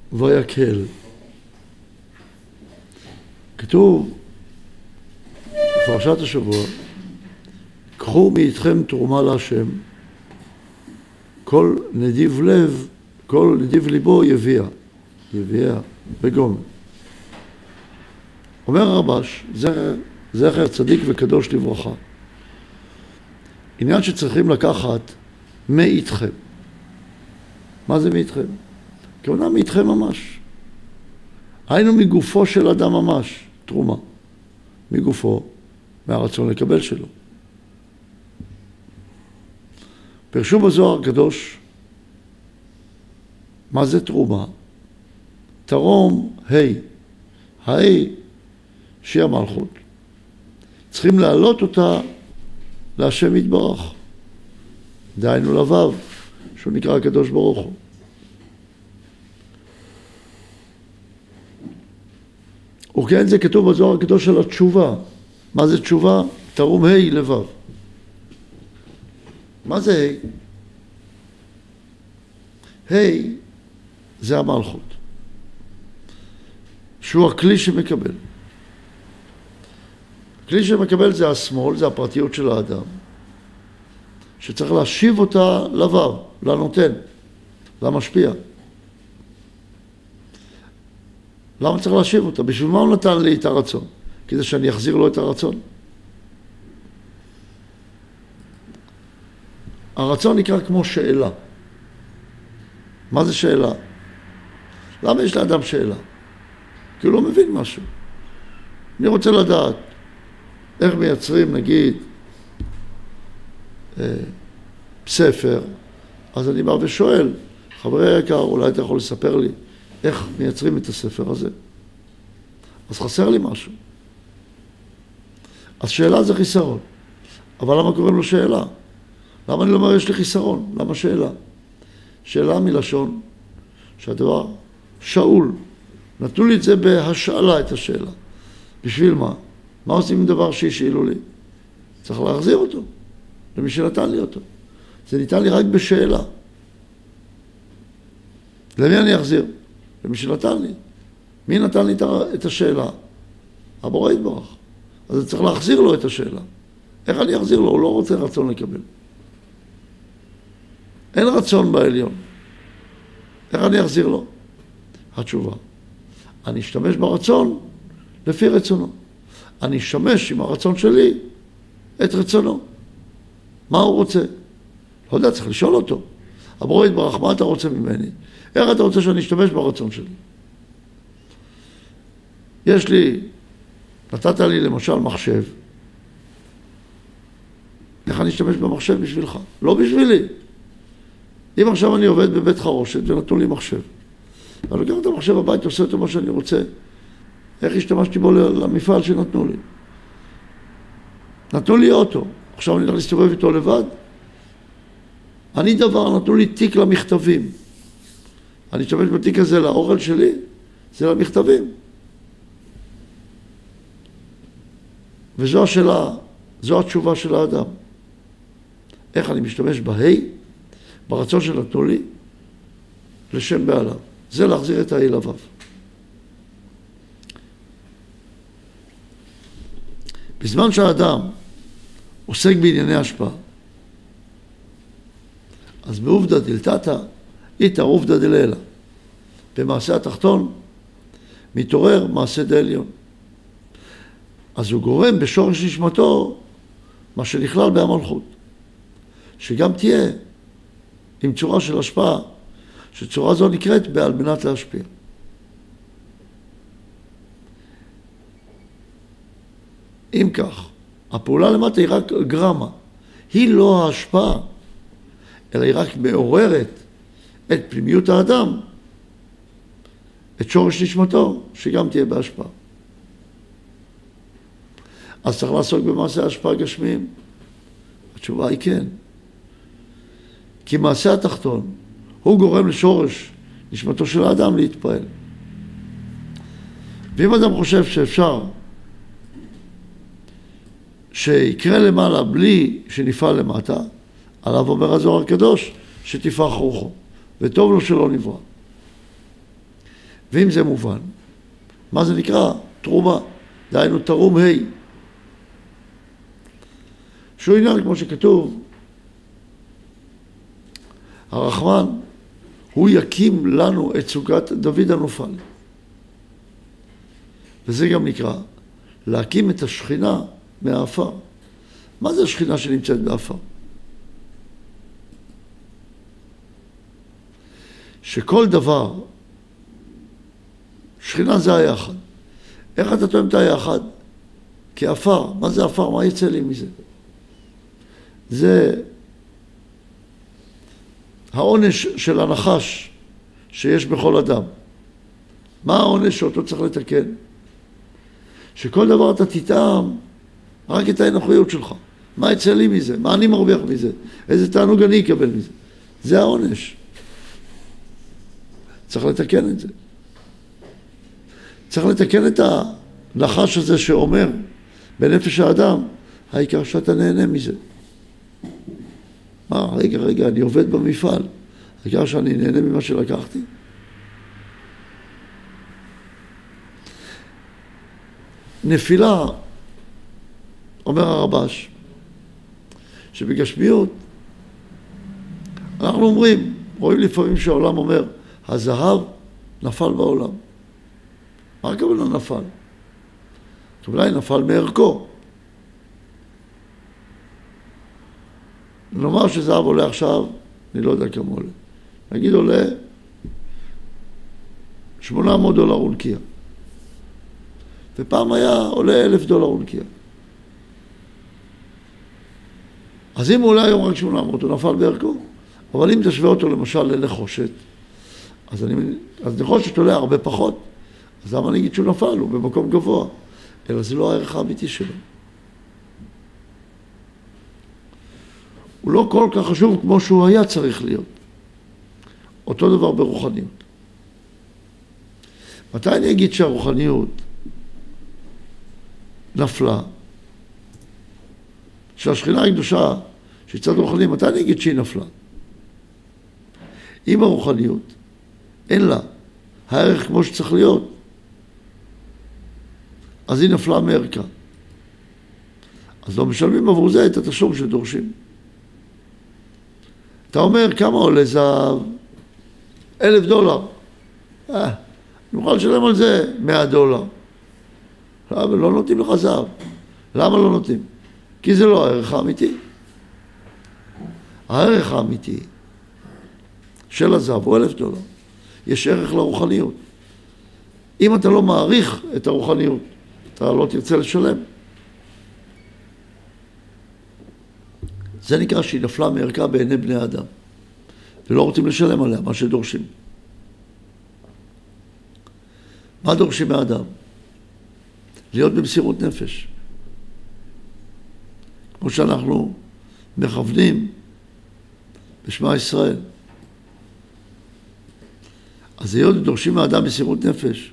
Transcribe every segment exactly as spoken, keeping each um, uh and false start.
ויקהל. כתוב בפרשת השבוע, קחו מאיתכם תרומה להשם, כל נדיב לב, כל נדיב ליבו יביע, יביע בגומר. אומר הרבש, זכר, זכר צדיק וקדוש לברכה, עניין שצריכים לקחת מאיתכם. מה זה מאיתכם? כמובן מאיתכם ממש. היינו מגופו של אדם ממש, תרומה. מגופו, מהרצון לקבל שלו. פרשו בזוהר הקדוש, מה זה תרומה? תרום, היי. היי, שהיא המלכות. צריכים להעלות אותה להשם יתברך. דהיינו לבב, שהוא נקרא הקדוש ברוך הוא. וכן זה כתוב בזוהר הקדוש של התשובה. מה זה תשובה? תרום היי לבב. מה זה היי? היי זה המלכות. שהוא הכלי שמקבל. הכלי שמקבל זה השמאל, זה הפרטיות של האדם. שצריך להשיב אותה לבב, לנותן, למשפיע. למה צריך להשיב אותה? בשביל מה הוא נתן לי את הרצון? כדי שאני אחזיר לו את הרצון. הרצון נקרא כמו שאלה. מה זה שאלה? למה יש לאדם שאלה? כי הוא לא מבין משהו. אני רוצה לדעת איך מייצרים, נגיד, אה, ספר, אז אני בא ושואל, חברי היקר, אולי אתה יכול לספר לי איך מייצרים את הספר הזה? אז חסר לי משהו. אז שאלה זה חיסרון. אבל למה קוראים לו שאלה? למה אני לא אומר יש לי חיסרון? למה שאלה? שאלה מלשון שהדבר שאול. נתנו לי את זה בהשאלה את השאלה. בשביל מה? מה עושים עם דבר שהשאילו לי? צריך להחזיר אותו. למי שנתן לי אותו. זה ניתן לי רק בשאלה. למי אני אחזיר? למי שנתן לי. מי נתן לי את השאלה? הבורא יתברך. אז צריך להחזיר לו את השאלה. איך אני אחזיר לו? הוא לא רוצה רצון לקבל. אין רצון בעליון. איך אני אחזיר לו? התשובה. אני אשתמש ברצון לפי רצונו. אני אשתמש עם הרצון שלי את רצונו. מה הוא רוצה? לא יודע, צריך לשאול אותו. הבורא יתברך, מה אתה רוצה ממני? איך אתה רוצה שאני אשתמש ברצון שלי? יש לי, נתת לי למשל מחשב. איך אני אשתמש במחשב בשבילך? לא בשבילי. אם עכשיו אני עובד בבית חרושת ונתנו לי מחשב, אני לוקח את המחשב הבית, עושה אותו מה שאני רוצה, איך השתמשתי בו למפעל שנתנו לי? נתנו לי אוטו, עכשיו אני הולך להסתובב איתו לבד. אני דבר, נתנו לי תיק למכתבים. אני אשתמש בתיק הזה לאוכל שלי, זה למכתבים. וזו השאלה, זו התשובה של האדם. איך אני משתמש בהי, ברצון שנתנו לי, לשם בעליו. זה להחזיר את ההי לבב. בזמן שהאדם עוסק בענייני השפעה, אז בעובדא דלתתא, איתא עובדא דלילה. במעשה התחתון, מתעורר מעשה דעליון. אז הוא גורם בשורש נשמתו מה שנכלל בהמלכות. שגם תהיה עם צורה של השפעה, שצורה זו נקראת בעל מנת להשפיע. אם כך, הפעולה למטה היא רק גרמה. היא לא ההשפעה, אלא היא רק מעוררת את פנימיות האדם, את שורש נשמתו, שגם תהיה בהשפעה. אז צריך לעסוק במעשה ההשפעה גשמיים? התשובה היא כן. כי מעשה התחתון, הוא גורם לשורש נשמתו של האדם להתפעל. ואם אדם חושב שאפשר שיקרה למעלה בלי שנפעל למטה, עליו אומר הזוהר הקדוש, שתפח רוחו, וטוב לו שלא נברא. ואם זה מובן, מה זה נקרא? תרומה. דהיינו תרום ה'. שהוא עניין כמו שכתוב, הרחמן, הוא יקים לנו את סוכת דוד הנופל. וזה גם נקרא להקים את השכינה מהאפר. מה זה השכינה שנמצאת באפר? שכל דבר, שכינה זה היחד. איך אתה תואם את היחד? כאפר. מה זה אפר? מה יצא לי מזה? זה העונש של הנחש שיש בכל אדם. מה העונש שאותו צריך לתקן? שכל דבר אתה תטעם רק את האנוכיות שלך. מה יצא לי מזה? מה אני מרוויח מזה? איזה תענוג אני אקבל מזה? זה העונש. צריך לתקן את זה. צריך לתקן את הנחש הזה שאומר בנפש האדם, העיקר שאתה נהנה מזה. מה, רגע, רגע, אני עובד במפעל. העיקר שאני נהנה ממה שלקחתי. נפילה, אומר הרבש, שבגשמיות, אנחנו אומרים, רואים לפעמים שהעולם אומר, הזהב נפל בעולם. מה הכוונה נפל? אולי נפל מערכו. נאמר שזהב עולה עכשיו, אני לא יודע כמה עולה. נגיד עולה שמונה מאות דולר אונקיה. ופעם היה עולה אלף דולר אונקיה. אז אם הוא עולה היום רק שמונה מאות, הוא נפל בערכו. אבל אם תשווה אותו למשל לנחושת, אז, אני, אז נחושת עולה הרבה פחות. אז למה אני אגיד שהוא נפל? הוא במקום גבוה. אלא זה לא הערך האמיתי שלו. הוא לא כל כך חשוב כמו שהוא היה צריך להיות. אותו דבר ברוחניות. מתי אני אגיד שהרוחניות נפלה? שהשכינה הקדושה, שהיא צד רוחני, מתי אני אגיד שהיא נפלה? אם הרוחניות אין לה הערך כמו שצריך להיות, אז היא נפלה מערכה. אז לא משלמים עבור זה את התשלום שדורשים. אתה אומר, כמה עולה זהב? אלף דולר. אה, אני מוכן לשלם על זה מאה דולר. אבל לא נותנים לך זהב. למה לא נותנים? כי זה לא הערך האמיתי. הערך האמיתי של הזהב הוא אלף דולר. יש ערך לרוחניות. אם אתה לא מעריך את הרוחניות, אתה לא תרצה לשלם. זה נקרא שהיא נפלה מערכה בעיני בני אדם. ולא רוצים לשלם עליה, מה שדורשים. מה דורשים מהאדם? להיות במסירות נפש. כמו שאנחנו מכוונים בשמה ישראל. אז היות דורשים מהאדם מסירות נפש.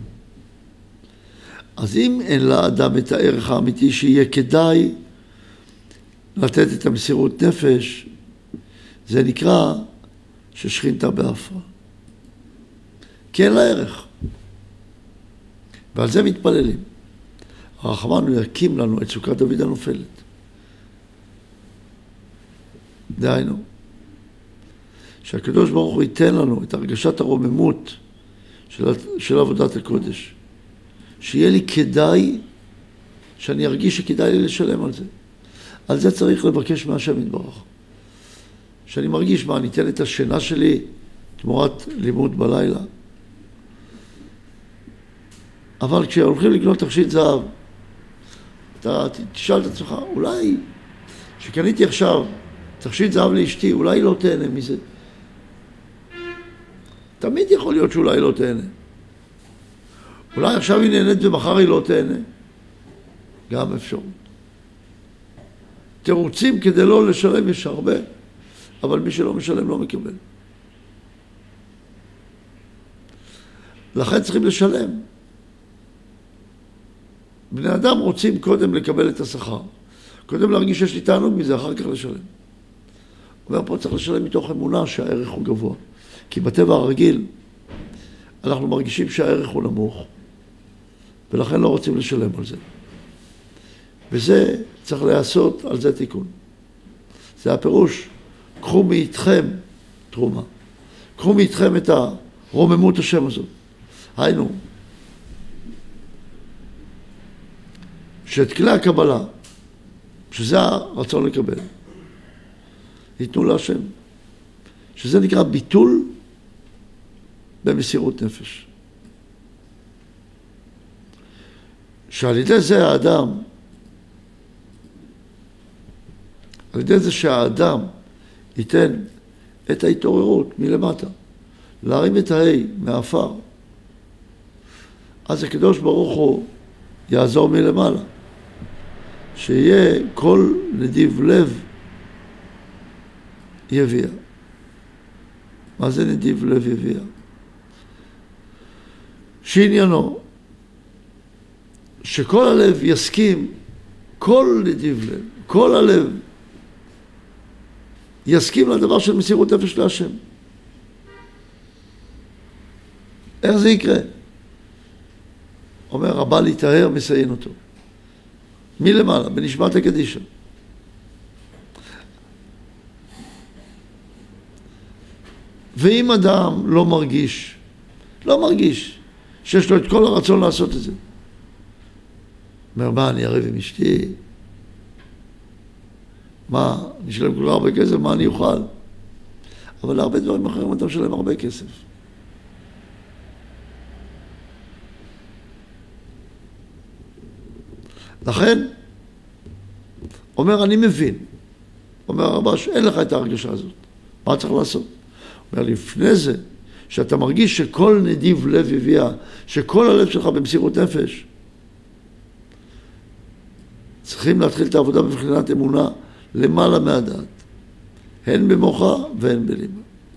אז אם אין לאדם את הערך האמיתי שיהיה כדאי לתת את המסירות נפש, זה נקרא ששכינתה באפרה. כי אין לה ערך. ועל זה מתפללים. הרחמן הוא יקים לנו את סוכת דוד הנופלת. דהיינו, שהקדוש ברוך הוא ייתן לנו את הרגשת הרוממות של, של עבודת הקודש. שיהיה לי כדאי, שאני ארגיש שכדאי לי לשלם על זה. על זה צריך לבקש מהשם יתברך. שאני מרגיש מה, אני אתן את השינה שלי תמורת לימוד בלילה. אבל כשהולכים לקנות תכשיט זהב, אתה תשאל את עצמך, אולי שקניתי עכשיו תכשיט זהב לאשתי, אולי לא תהנה מזה. תמיד יכול להיות שאולי לא תהנה. אולי עכשיו היא נהנית ומחר היא לא תהנה. גם אפשרות. תירוצים כדי לא לשלם יש הרבה, אבל מי שלא משלם לא מקבל. לכן צריכים לשלם. בני אדם רוצים קודם לקבל את השכר. קודם להרגיש שיש לי תענוג מזה, אחר כך לשלם. אומר פה צריך לשלם מתוך אמונה שהערך הוא גבוה. כי בטבע הרגיל, אנחנו מרגישים שהערך הוא נמוך, ולכן לא רוצים לשלם על זה. וזה צריך לעשות על זה תיקון. זה הפירוש, קחו מאיתכם תרומה. קחו מאיתכם את הרוממות השם הזאת. היינו, שאת כלי הקבלה, שזה הרצון לקבל, ייתנו להשם. שזה נקרא ביטול במסירות נפש. שעל ידי זה האדם, על ידי זה שהאדם ייתן את ההתעוררות מלמטה, להרים את ההי מהאפר, אז הקדוש ברוך הוא יעזור מלמעלה, שיהיה כל נדיב לב יביע. מה זה נדיב לב יביע? שעניינו שכל הלב יסכים, כל נדיב לב, כל הלב יסכים לדבר של מסירות נפש להשם. איך זה יקרה? אומר הבא להיטהר מסיין אותו. מלמעלה, בנשמת הקדישה. ואם אדם לא מרגיש, לא מרגיש שיש לו את כל הרצון לעשות את זה, אומר, מה, אני אריב עם אשתי? מה, אני אשלם כל הרבה כסף, מה אני אוכל? אבל להרבה דברים אחרים אתה משלם הרבה כסף. לכן, אומר, אני מבין. אומר הרבש, אין לך את ההרגשה הזאת. מה צריך לעשות? אומר, לפני זה, שאתה מרגיש שכל נדיב לב הביאה, שכל הלב שלך במסירות נפש, צריכים להתחיל את העבודה בבחינת אמונה למעלה מהדעת. הן במוחה והן בליבה.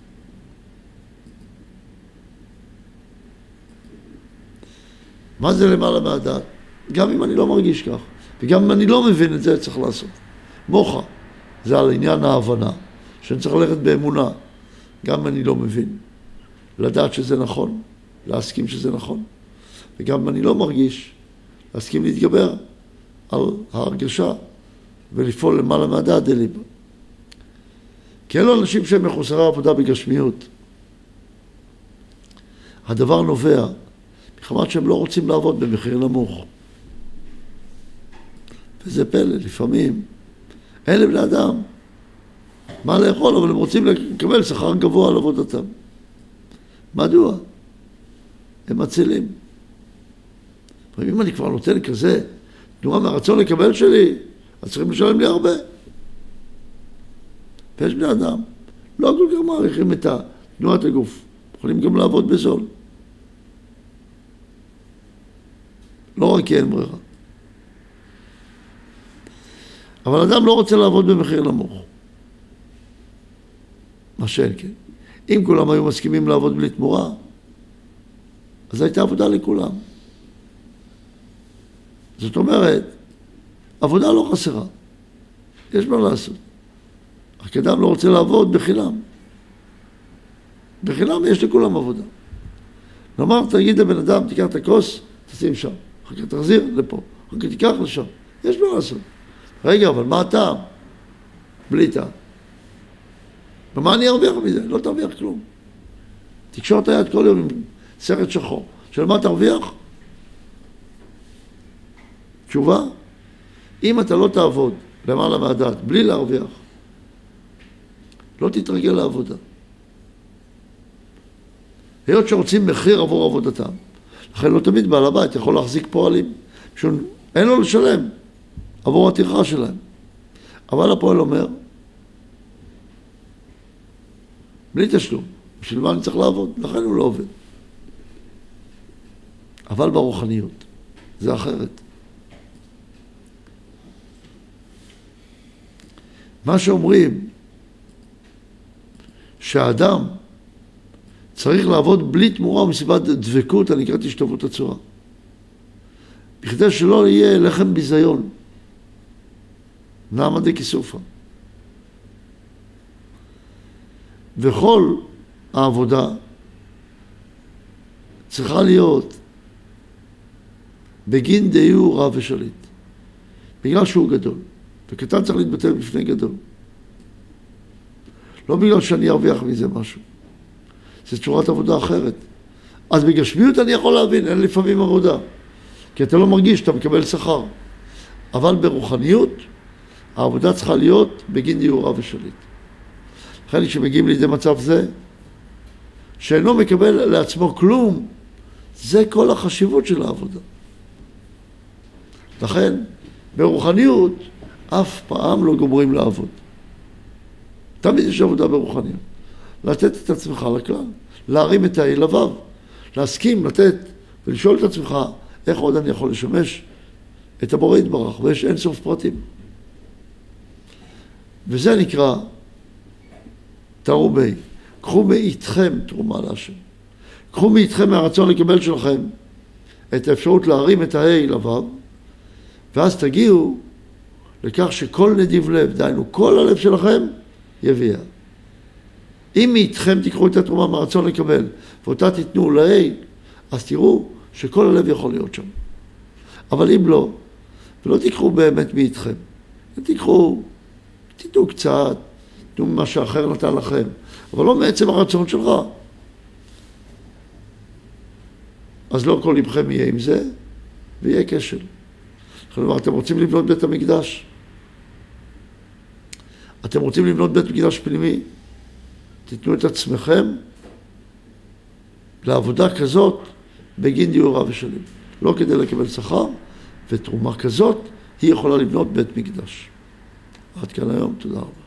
מה זה למעלה מהדעת? גם אם אני לא מרגיש כך, וגם אם אני לא מבין את זה, צריך לעשות. מוחה, זה על עניין ההבנה, שאני צריך ללכת באמונה, גם אם אני לא מבין. לדעת שזה נכון, להסכים שזה נכון. וגם אם אני לא מרגיש, להסכים להתגבר על ההרגשה, ולפעול למעלה מהדעת דליבה. כי אלו אנשים שהם מחוסרי עבודה בגשמיות. הדבר נובע, מחמת שהם לא רוצים לעבוד במחיר נמוך. וזה פלא, לפעמים, אין לבני אדם מה לאכול, אבל הם רוצים לקבל שכר גבוה על עבודתם. מדוע? הם מצילים. ואם אני כבר נותן כזה, תנועה מהרצון לקבל שלי, אז צריכים לשלם לי הרבה. ויש בני אדם, לא כל כך מעריכים את תנועת הגוף, יכולים גם לעבוד בזול. לא רק כי אין ברירה. אבל אדם לא רוצה לעבוד במחיר נמוך. מה שאין כן. אם כולם היו מסכימים לעבוד בלי תמורה, אז הייתה עבודה לכולם. זאת אומרת, עבודה לא חסרה. יש מה לעשות. רק אדם לא רוצה לעבוד בחינם. בחינם יש לכולם עבודה. נאמר, תגיד לבן אדם, תיקח את הכוס, תשים שם. אחר כך תחזיר לפה. אחר כך תיקח לשם. יש מה לעשות. רגע, אבל מה הטעם? בלי טעם. ומה אני ארוויח מזה? לא תרוויח כלום. תקשור את היד כל יום עם סרט שחור. של מה תרוויח? תשובה, אם אתה לא תעבוד למעלה מהדעת, בלי להרוויח, לא תתרגל לעבודה. היות שרוצים מחיר עבור עבודתם, לכן לא תמיד בעל הבית יכול להחזיק פועלים, שאין לו לשלם עבור הטרחה שלהם. אבל הפועל אומר, בלי תשלום, בשביל מה אני צריך לעבוד? לכן הוא לא עובד. אבל ברוחניות, זה אחרת. מה שאומרים, שהאדם צריך לעבוד בלי תמורה ומסיבת דבקות, אני קראתי השתוות הצורה. בכדי שלא יהיה לחם ביזיון. נעמה דקיסופה. וכל העבודה צריכה להיות בגין דיור רב ושליט. בגלל שהוא גדול. וקטן צריך להתבטל בפני גדול. לא בגלל שאני ארוויח מזה משהו. זו צורת עבודה אחרת. אז בגשמיות אני יכול להבין, אין לפעמים עבודה. כי אתה לא מרגיש, אתה מקבל שכר. אבל ברוחניות, העבודה צריכה להיות בגין דיור רב ושליט. לכן כשמגיעים לידי מצב זה, שאינו מקבל לעצמו כלום, זה כל החשיבות של העבודה. לכן, ברוחניות, אף פעם לא גומרים לעבוד. תמיד יש עבודה ברוחניות. לתת את עצמך לכלל, להרים את האל לבב, להסכים, לתת, ולשאול את עצמך, איך עוד אני יכול לשמש את הבורא יתברך, ויש אין סוף פרטים. וזה נקרא תרו בי. קחו מאיתכם תרומה להשם. קחו מאיתכם מהרצון לקבל שלכם את האפשרות להרים את האל לבב, ואז תגיעו לכך שכל נדיב לב, דיינו, כל הלב שלכם יביע. אם מאיתכם תיקחו את התרומה מהרצון לקבל, ואותה תיתנו לאל, אז תראו שכל הלב יכול להיות שם. אבל אם לא, ולא תיקחו באמת מאיתכם, תיקחו, תיתנו קצת, תיתנו מה שאחר נתן לכם, אבל לא מעצם הרצון שלך. אז לא כל לבכם יהיה עם זה, ויהיה כשל. כלומר, אתם רוצים לבנות בית המקדש? אתם רוצים לבנות בית מקדש פנימי? תיתנו את עצמכם לעבודה כזאת בגין דיור רב ושליט. לא כדי לקבל שכר, ותרומה כזאת היא יכולה לבנות בית מקדש. עד כאן היום, תודה רבה.